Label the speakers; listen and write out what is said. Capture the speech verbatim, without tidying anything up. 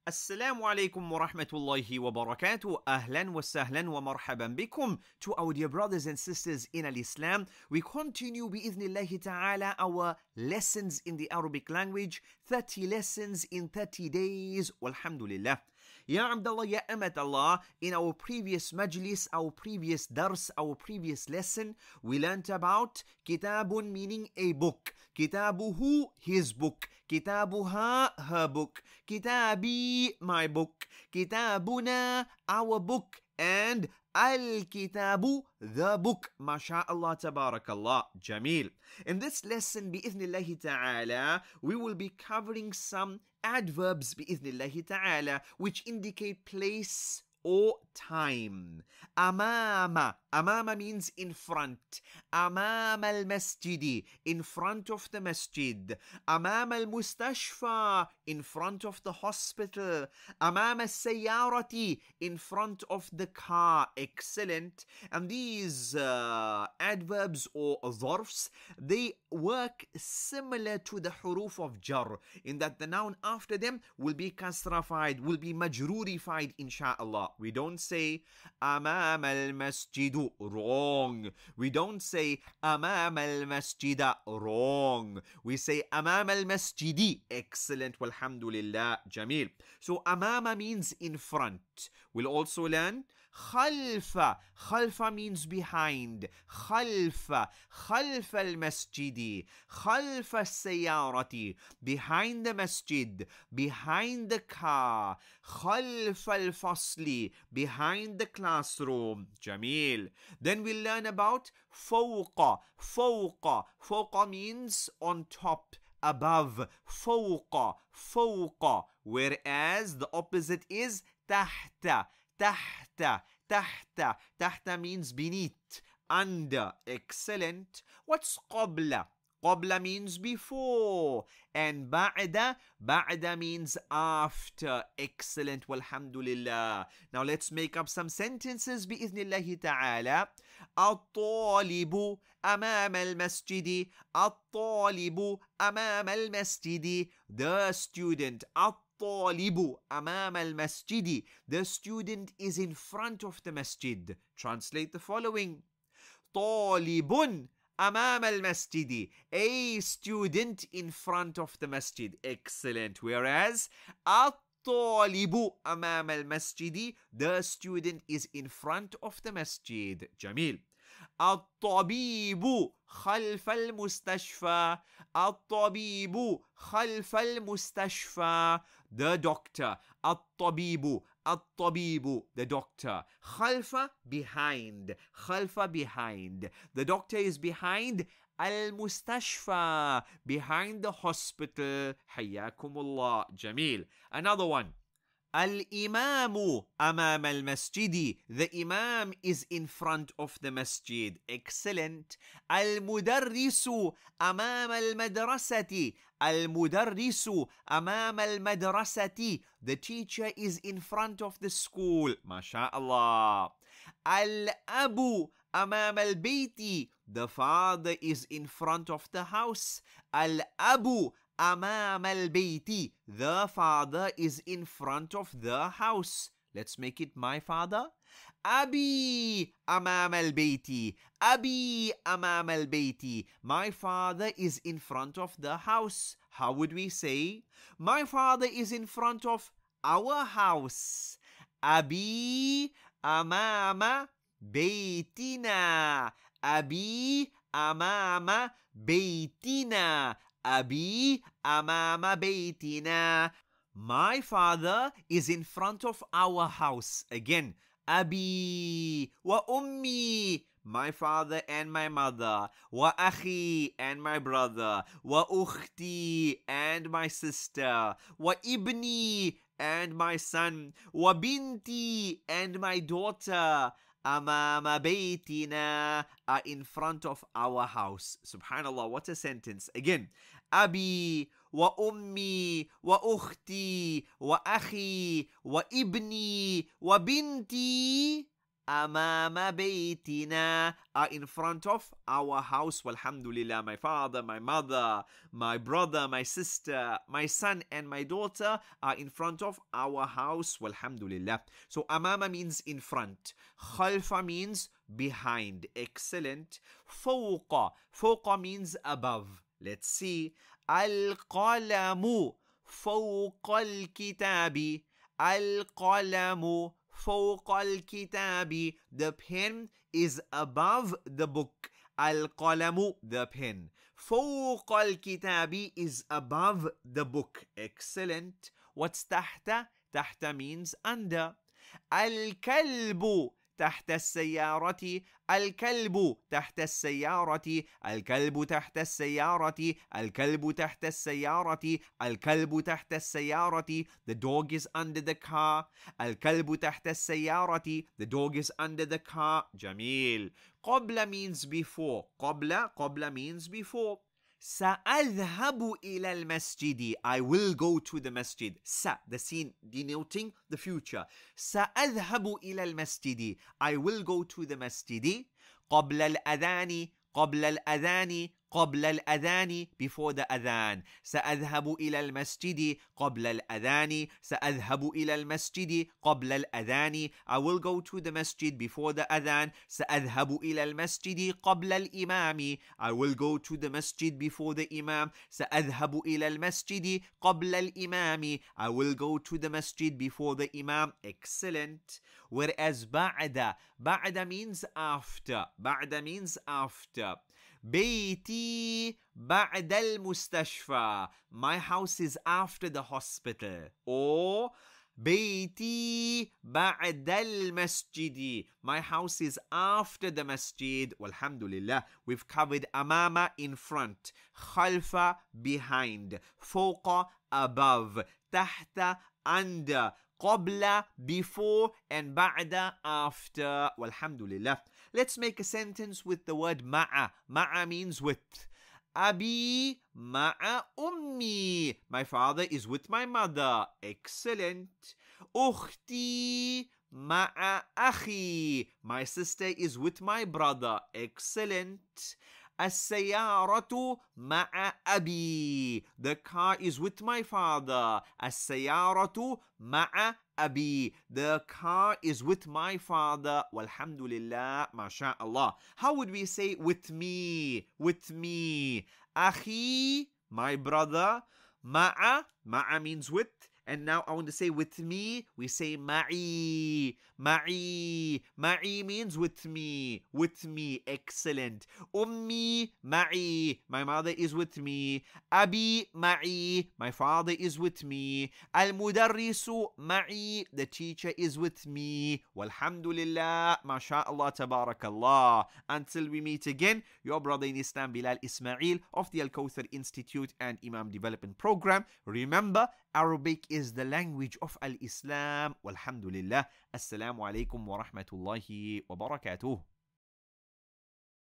Speaker 1: Assalamu alaikum wa rahmatullahi wa barakatuh. Ahlan wa sahlan wa marhaban bikum. To our dear brothers and sisters in Al-Islam, we continue bi'idhnillahi ta'ala our lessons in the Arabic language. thirty lessons in thirty days. Walhamdulillah. Ya Abdullah, Ya Amat Allah, in our previous majlis, our previous dars, our previous lesson, we learnt about kitabun meaning a book. Kitabuhu, his book. Kitabuha, her book. Kitabi, my book. Kitabuna, our book. And Al-Kitabu, the book. MashaAllah, Tabarakallah, Jameel. In this lesson, bi'ithnillahi ta'ala, we will be covering some adverbs, bi'ithnillahi ta'ala, which indicate place or time. Amama. Amama means in front. Amama al-masjidi, in front of the masjid. Amama al-mustashfa, in front of the hospital. Amama al-sayyarati, in front of the car. Excellent. And these uh, adverbs or zarfs, they work similar to the huruf of jar, in that the noun after them will be kasrafied, will be majrurified, insha'Allah. We don't say amam al-masjidu, wrong. We don't say amam al-masjida, wrong. We say amam al-masjidi, excellent, walhamdulillah, jameel. So amama means in front. We'll also learn khalfa. Khalfa means behind. Khalfa. Khalfa al-masjidi. Khalfa al-sayyarati. Behind the masjid. Behind the car. Khalfa al-fasli. Behind the classroom. Jameel. Then we'll learn about fawqa. Fawqa. Fawqa means on top, above. Fawqa. Fawqa. Whereas the opposite is tahta. Tahta. Tahta. Tahta means beneath, under. Excellent. What's qabla? Qabla means before. And ba'da, ba'da means after. Excellent. Walhamdulillah. Now let's make up some sentences bi'ithnillahi ta'ala. At-talibu amama al-masjidi. At-talibu amama al-masjidi. The student. At-talibu amama al-masjidi. The student is in front of the masjid. Translate the following. Talibun amam al-masjidi, a student in front of the masjid. Excellent. Whereas at-talibu amam al-masjidi, the student is in front of the masjid. Jameel. At-tabibu khalf al-mustashfa. At-tabibu khalf al-mustashfa, the doctor. At-tabibu. At-tabibu, the doctor. Khalfa, behind. Khalfa, behind. The doctor is behind al-mustashfa, behind the hospital. Hayyakumullah. Jameel. Another one. Al-imamu amam al-masjidi. The imam is in front of the masjid. Excellent. Al-mudarrisu amam al-madrasati. Al-mudarrisu amam al-madrasati. The teacher is in front of the school. MashaAllah. Al-abu amam al-bayti. The father is in front of the house. Al-abu amam al-bayti. The father is in front of the house. Let's make it my father. Abi amam al-bayti. Abi amam al-bayti. My father is in front of the house. How would we say? My father is in front of our house. Abi amama baytina. Abi amama baytina. Abi amama baytina. My father is in front of our house. Again, Abi wa ummi. My father and my mother. Wa akhi, and my brother. Wa ukhti, and my sister. Wa ibni, and my son. Wa binti, and my daughter. Amama baytina, are in front of our house. Subhanallah, what a sentence. Again, Abi wa ummi wa ukhti wa akhi wa ibni wa binti أمام بيتنا are in front of our house. Walhamdulillah, my father, my mother, my brother, my sister, my son and my daughter are in front of our house. Walhamdulillah. So amama means in front. Khalfa means behind. Excellent. Fawqa. Fawqa means above. Let's see. Al-qalamu fawqa al-kitabi. Al-qalamu fawqa al-kitabi. The pen is above the book. Al-qalamu, the pen. Fawqa al-kitabi is above the book. Excellent. What's tahta? Tahta means under. Al-kalbu تحت السيارة. الكلب تحت السيارة. الكلب تحت السيارة. الكلب تحت السيارة. الكلب تحت السيارة. The dog is under the car. الكلب تحت السيارة. The dog is under the car. جميل. قبل means before. قبل قبل means before. سأذهب إلى المسجد. I will go to the masjid. س, the scene denoting the future. سأذهب إلى المسجد. I will go to the masjid. قبل الأذان. قبل الأذان. قبل الأذان, before the adhan. سأذهب إلى المسجد قبل الأذان. سأذهب إلى المسجد قبل الأذان. I will go to the masjid before the adhan. سأذهب إلى المسجد قبل الإمام. I will go to the masjid before the imam. سأذهب إلى المسجد قبل الإمام. I will go to the masjid before the imam. Excellent. Whereas بعد, بعد means after. بعد means after. بيتي بعد المستشفى. My house is after the hospital. Or بيتي بعد المسجد. My house is after the masjid. Walhamdulillah. We've covered أمام, in front. خلف, behind. فوق, above. تحت, under. قبل, before, and بعد, after. Walhamdulillah. Let's make a sentence with the word ma'a. Ma'a means with. Abi ma'a ummi. My father is with my mother. Excellent. Ukhti ma'a akhi. My sister is with my brother. Excellent. السيارة مع أبي. The car is with my father. السيارة مع أبي. The car is with my father. Walhamdulillah, mashallah. How would we say with me? With me. أخي, my brother. مع, مع means with. And now I want to say with me, we say ma'i. Ma'i. Ma'i means with me. With me. Excellent. Ummi ma'i. My mother is with me. Abi ma'i. My father is with me. Al-mudarrisu ma'i. The teacher is with me. Walhamdulillah. MashaAllah. Tabarakallah. Until we meet again, your brother in Islam, Bilal Ismail of the Al-Kawthar Institute and Imam Development Program. Remember, Arabic is the language of Al-Islam. Walhamdulillah. Assalamu alaikum wa rahmatullahi wa barakatuh.